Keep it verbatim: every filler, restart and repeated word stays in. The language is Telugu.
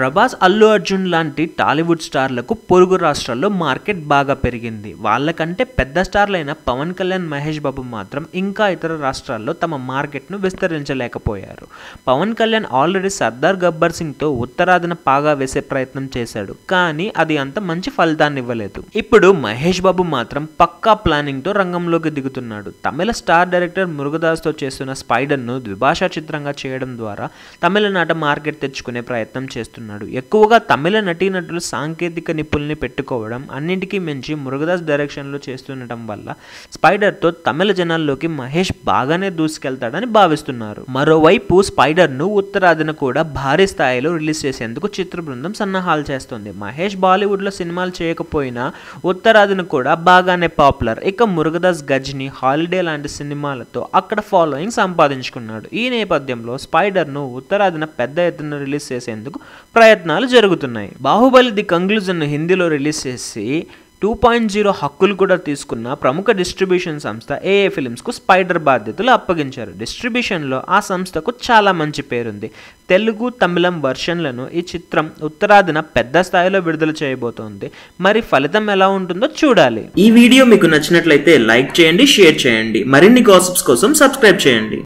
ప్రభాస్, అల్లు అర్జున్ లాంటి టాలీవుడ్ స్టార్లకు పొరుగు రాష్ట్రాల్లో మార్కెట్ బాగా పెరిగింది. వాళ్ళకంటే పెద్ద స్టార్లైన పవన్ కళ్యాణ్, మహేష్ బాబు మాత్రం ఇంకా ఇతర రాష్ట్రాల్లో తమ మార్కెట్ను విస్తరించలేకపోయారు. పవన్ కళ్యాణ్ ఆల్రెడీ సర్దార్ గబ్బర్ సింగ్తో ఉత్తరాదిన పాగా వేసే ప్రయత్నం చేశాడు, కానీ అది అంత మంచి ఫలితాన్ని ఇవ్వలేదు. ఇప్పుడు మహేష్ బాబు మాత్రం పక్కా ప్లానింగ్తో రంగంలోకి దిగుతున్నాడు. తమిళ స్టార్ డైరెక్టర్ మురుగదాస్తో చేస్తున్న స్పైడర్ను ద్విభాషా చిత్రంగా చేయడం ద్వారా తమిళనాట మార్కెట్ తెచ్చుకునే ప్రయత్నం చేస్తున్నాడు. ఎక్కువగా తమిళ నటీనటులు సాంకేతిక నిపుణుల్ని పెట్టుకోవడం, అన్నింటికీ మించి మురుగదాస్ డైరెక్షన్లో చేస్తుండటం వల్ల స్పైడర్తో తమిళ జనాల్లోకి మహేష్ బాగానే దూసుకెళ్తాడని భావిస్తున్నారు. మరోవైపు స్పైడర్ను ఉత్తరాదిన కూడా భారీ స్థాయిలో రిలీజ్ చేసేందుకు చిత్ర బృందం సన్నాహాలు చేస్తోంది. మహేష్ బాలీవుడ్లో సినిమాలు చేయకపోయినా ఉత్తరాదిన కూడా బాగానే పాపులర్. ఇక మురుగదాస్ గజ్ని, హాలిడే లాంటి సినిమాలతో అక్కడ ఫాలోయింగ్ సంపాదించుకున్నాడు. ఈ నేపథ్యంలో స్పైడర్ను ఉత్తరాదిన పెద్ద ఎత్తున రిలీజ్ చేసేందుకు ప్రయత్నాలు జరుగుతున్నాయి. బాహుబలి ది కంక్లూజన్ హిందీలో రిలీజ్ చేసి టూ పాయింట్ జీరో హక్కులు కూడా తీసుకున్న ప్రముఖ డిస్ట్రిబ్యూషన్ సంస్థ ఏఏ ఫిలిమ్స్కు స్పైడర్ బాధ్యతలు అప్పగించారు. డిస్ట్రిబ్యూషన్లో ఆ సంస్థకు చాలా మంచి పేరుంది. తెలుగు, తమిళం వర్షన్లను ఈ చిత్రం ఉత్తరాదిన పెద్ద స్థాయిలో విడుదల చేయబోతోంది. మరి ఫలితం ఎలా ఉంటుందో చూడాలి. ఈ వీడియో మీకు నచ్చినట్లయితే లైక్ చేయండి, షేర్ చేయండి. మరిన్ని గాసిప్స్ కోసం సబ్స్క్రైబ్ చేయండి.